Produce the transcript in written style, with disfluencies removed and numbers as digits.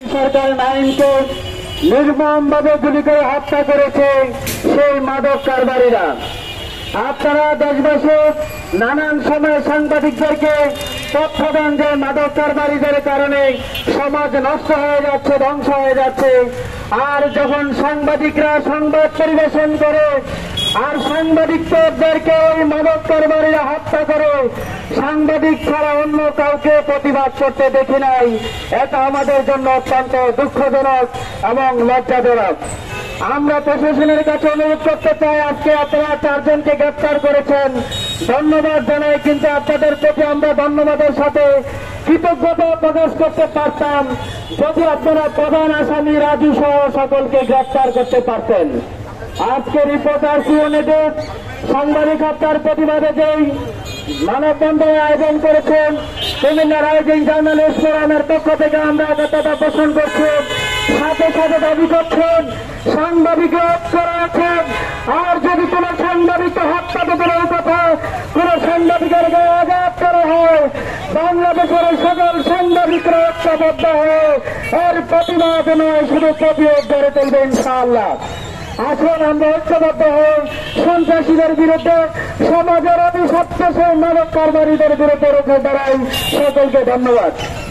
সরকারের আইনকে নির্মমভাবে গুলি করে হত্যা করেছে সেই মাদক কারবারিরা। আপনারা দেশবাসী নানান সময়ে সাংবাদিকদেরকে তথ্য দেন যে মাদক কারবারিদের কারণে সমাজ নষ্ট হয়ে যাচ্ছে, ধ্বংস হয়ে যাচ্ছে। আর যখন সাংবাদিকরা সংবাদ পরিবেশন করে আর সাংবাদিকদেরকে ওই মাদক কারবারিরা হত্যা করে, সাংবাদিক ছাড়া অন্য কাউকে প্রতিবাদ করতে দেখি নাই। এটা আমাদের জন্য অত্যন্ত দুঃখজনক এবং লজ্জাজনক। আমরা প্রশাসনের কাছে অনুরোধ করতে চাই, আজকে আপনারা 4 জনকে গ্রেপ্তার করেছেন, ধন্যবাদ জানাই। কিন্তু আপনাদের প্রতি আমরা ধন্যবাদের সাথে কৃতজ্ঞতা প্রকাশ করতে পারতাম যদি আপনারা প্রধান আসামি রাজু সহ সকলকে গ্রেপ্তার করতে পারতেন। আজকে রিপোর্টার সিওনেডের সাংবাদিক হত্যার প্রতিবাদে যেই মানববন্ধনের আয়োজন করেছেন, কুমিল্লা রাইজিং জার্নালিস্ট ফোরামের পক্ষ থেকে আমরা একতা পোষণ করছি। সাথে সাথে দাবি করছেন সাংবাদিক করা আছেন, আর যদি কোন সাংবাদিককে হত্যা দূরের কথা কোন সাংবাদিকের গায়ে আঘাত করা হয়, বাংলাদেশের সকল সাংবাদিকরা ঐক্যবদ্ধ হয়ে এর প্রতিবাদ নয় শুধু প্রতিরোধ গড়ে তুলবে ইনশাআল্লাহ। আসুন আমরা ঐক্যবদ্ধ হয়ে সন্ত্রাসীদের বিরুদ্ধে, সমাজের অভিশপ্ত সেই মাদক কারবারিদের বিরুদ্ধে রুখে দাঁড়াই। সকলকে ধন্যবাদ।